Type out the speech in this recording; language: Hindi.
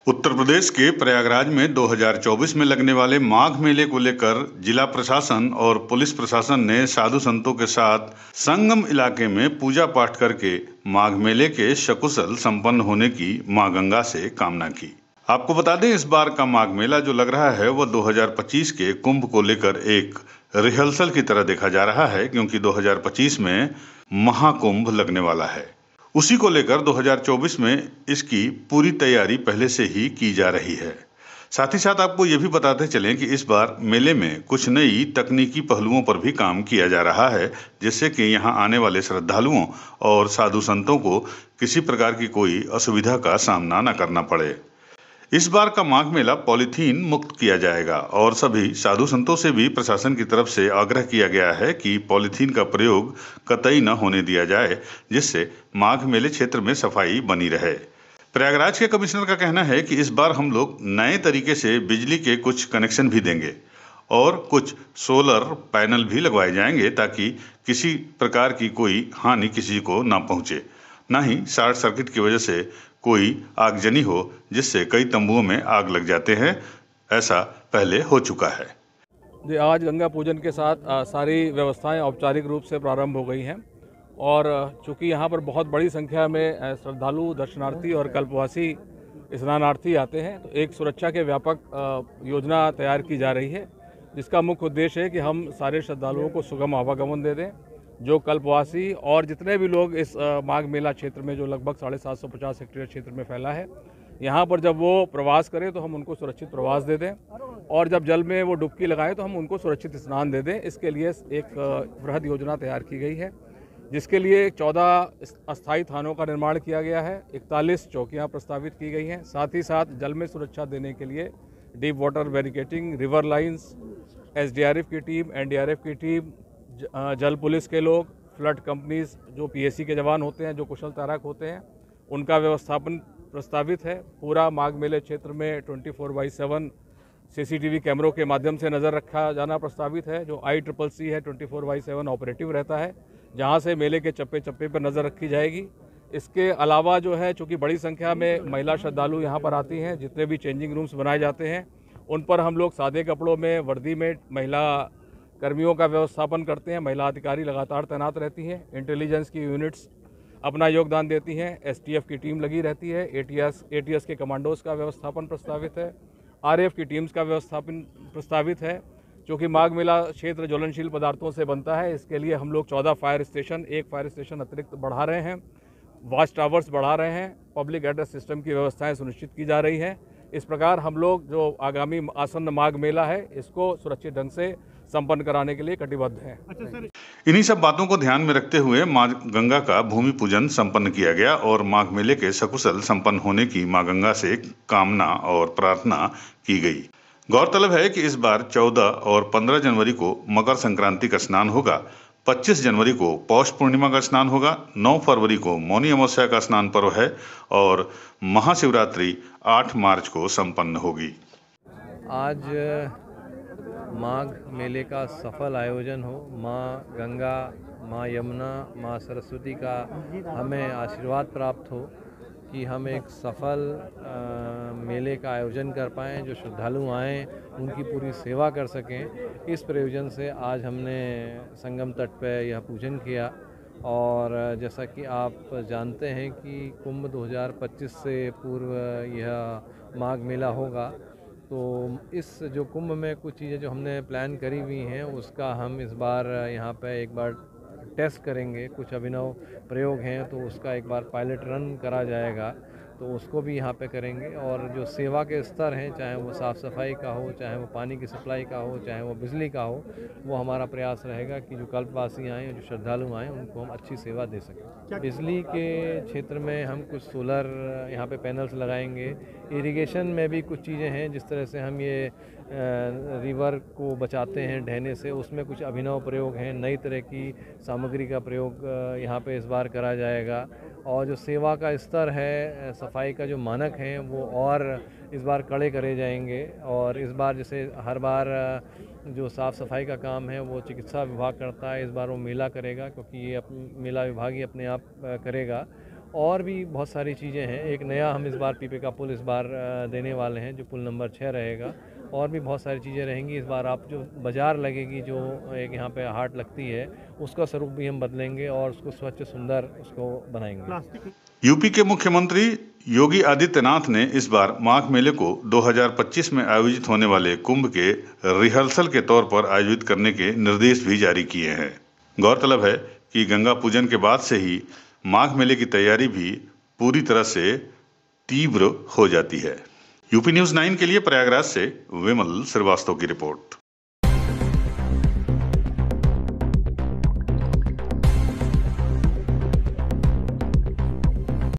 उत्तर प्रदेश के प्रयागराज में 2024 में लगने वाले माघ मेले को लेकर जिला प्रशासन और पुलिस प्रशासन ने साधु संतों के साथ संगम इलाके में पूजा पाठ करके माघ मेले के सकुशल संपन्न होने की मां गंगा से कामना की। आपको बता दें, इस बार का माघ मेला जो लग रहा है वह 2025 के कुंभ को लेकर एक रिहर्सल की तरह देखा जा रहा है, क्योंकि 2025 में महाकुंभ लगने वाला है। उसी को लेकर 2024 में इसकी पूरी तैयारी पहले से ही की जा रही है। साथ ही साथ आपको ये भी बताते चलें कि इस बार मेले में कुछ नई तकनीकी पहलुओं पर भी काम किया जा रहा है, जिससे कि यहाँ आने वाले श्रद्धालुओं और साधु संतों को किसी प्रकार की कोई असुविधा का सामना न करना पड़े। इस बार का माघ मेला पॉलीथीन मुक्त किया जाएगा और सभी साधु संतों से भी प्रशासन की तरफ से आग्रह किया गया है कि पॉलीथीन का प्रयोग कतई न होने दिया जाए, जिससे माघ मेले क्षेत्र में सफाई बनी रहे। प्रयागराज के कमिश्नर का कहना है कि इस बार हम लोग नए तरीके से बिजली के कुछ कनेक्शन भी देंगे और कुछ सोलर पैनल भी लगवाए जाएंगे, ताकि किसी प्रकार की कोई हानि किसी को ना पहुंचे, न ही शॉर्ट सर्किट की वजह से कोई आगजनी हो, जिससे कई तंबुओं में आग लग जाते हैं। ऐसा पहले हो चुका है। जी, आज गंगा पूजन के साथ सारी व्यवस्थाएं औपचारिक रूप से प्रारंभ हो गई हैं और चूँकि यहाँ पर बहुत बड़ी संख्या में श्रद्धालु, दर्शनार्थी और कल्पवासी स्नानार्थी आते हैं, तो एक सुरक्षा के व्यापक योजना तैयार की जा रही है, जिसका मुख्य उद्देश्य है कि हम सारे श्रद्धालुओं को सुगम आवागमन दे दें। जो कल्पवासी और जितने भी लोग इस माघ मेला क्षेत्र में, जो लगभग 750 हेक्टेयर क्षेत्र में फैला है, यहाँ पर जब वो प्रवास करें तो हम उनको सुरक्षित प्रवास दे दें, और जब जल में वो डुबकी लगाएं तो हम उनको सुरक्षित स्नान दे दें। इसके लिए एक बृहद योजना तैयार की गई है, जिसके लिए 14 अस्थायी थानों का निर्माण किया गया है, 41 चौकियाँ प्रस्तावित की गई हैं। साथ ही साथ जल में सुरक्षा देने के लिए deep water barricading, river lines, SDRF की टीम, NDRF की टीम, जल पुलिस के लोग, फ्लड कंपनीज, जो PSC के जवान होते हैं, जो कुशल तैराक होते हैं, उनका व्यवस्थापन प्रस्तावित है। पूरा माघ मेले क्षेत्र में 24/7 CCTV कैमरों के माध्यम से नज़र रखा जाना प्रस्तावित है। जो ICCC है 24/7 ऑपरेटिव रहता है, जहां से मेले के चप्पे चप्पे पर नज़र रखी जाएगी। इसके अलावा जो है, चूँकि बड़ी संख्या में महिला श्रद्धालु यहाँ पर आती हैं, जितने भी चेंजिंग रूम्स बनाए जाते हैं उन पर हम लोग सादे कपड़ों में, वर्दी में महिला कर्मियों का व्यवस्थापन करते हैं। महिला अधिकारी लगातार तैनात रहती हैं। इंटेलिजेंस की यूनिट्स अपना योगदान देती हैं। STF की टीम लगी रहती है। ATS के कमांडोज का व्यवस्थापन प्रस्तावित है। RF की टीम्स का व्यवस्थापन प्रस्तावित है। क्योंकि माघ मेला क्षेत्र ज्वलनशील पदार्थों से बनता है, इसके लिए हम लोग 14 फायर स्टेशन, एक फायर स्टेशन अतिरिक्त बढ़ा रहे हैं, वॉच टावर्स बढ़ा रहे हैं, पब्लिक एड्रेस सिस्टम की व्यवस्थाएं सुनिश्चित की जा रही हैं। इस प्रकार हम लोग जो आगामी आसन्न माघ मेला है, इसको सुरक्षित ढंग से संपन्न कराने के लिए कटिबद्ध हैं। अच्छा सर, इन्हीं सब बातों को ध्यान में रखते हुए मां गंगा का भूमि पूजन संपन्न किया गया और माघ मेले के सकुशल संपन्न होने की मां गंगा से कामना और प्रार्थना की गई। गौरतलब है कि इस बार 14 और 15 जनवरी को मकर संक्रांति का स्नान होगा, 25 जनवरी को पौष पूर्णिमा का स्नान होगा, 9 फरवरी को मौनी अमावस्या का स्नान पर्व है और महाशिवरात्रि 8 मार्च को संपन्न होगी। आज माघ मेले का सफल आयोजन हो, माँ गंगा, माँ यमुना, माँ सरस्वती का हमें आशीर्वाद प्राप्त हो कि हम एक सफल मेले का आयोजन कर पाएँ, जो श्रद्धालु आएँ उनकी पूरी सेवा कर सकें। इस प्रयोजन से आज हमने संगम तट पर यह पूजन किया। और जैसा कि आप जानते हैं कि कुंभ 2025 से पूर्व यह माघ मेला होगा, तो इस जो कुंभ में कुछ चीज़ें जो हमने प्लान करी हुई हैं, उसका हम इस बार यहाँ पे एक बार टेस्ट करेंगे। कुछ अभिनव प्रयोग हैं, तो उसका एक बार पायलट रन करा जाएगा, तो उसको भी यहाँ पे करेंगे। और जो सेवा के स्तर हैं, चाहे वो साफ़ सफाई का हो, चाहे वो पानी की सप्लाई का हो, चाहे वो बिजली का हो, वो हमारा प्रयास रहेगा कि जो कल्पवासी आएँ, जो श्रद्धालु आएँ, उनको हम अच्छी सेवा दे सकें। बिजली के क्षेत्र में हम कुछ सोलर यहाँ पे पैनल्स लगाएंगे। इरिगेशन में भी कुछ चीज़ें हैं, जिस तरह से हम ये रिवर को बचाते हैं ढहने से, उसमें कुछ अभिनव प्रयोग हैं। नई तरह की सामग्री का प्रयोग यहाँ पे इस बार करा जाएगा। और जो सेवा का स्तर है, सफाई का जो मानक हैं, वो और इस बार कड़े करे जाएंगे। और इस बार जैसे हर बार जो साफ़ सफाई का काम है वो चिकित्सा विभाग करता है, इस बार वो मेला करेगा, क्योंकि ये मेला विभाग ही अपने आप करेगा। और भी बहुत सारी चीज़ें हैं। एक नया हम इस बार पीपे का पुल इस बार देने वाले हैं, जो पुल नंबर 6 रहेगा। और भी बहुत सारी चीज़ें रहेंगी इस बार। आप जो बाज़ार लगेगी, जो एक यहाँ पे हाट लगती है, उसका स्वरूप भी हम बदलेंगे और उसको स्वच्छ सुंदर उसको बनाएंगे। यूपी के मुख्यमंत्री योगी आदित्यनाथ ने इस बार माघ मेले को 2025 में आयोजित होने वाले कुंभ के रिहर्सल के तौर पर आयोजित करने के निर्देश भी जारी किए हैं। गौरतलब है कि गंगा पूजन के बाद से ही माघ मेले की तैयारी भी पूरी तरह से तीव्र हो जाती है। यूपी न्यूज़ 9 के लिए प्रयागराज से विमल श्रीवास्तव की रिपोर्ट।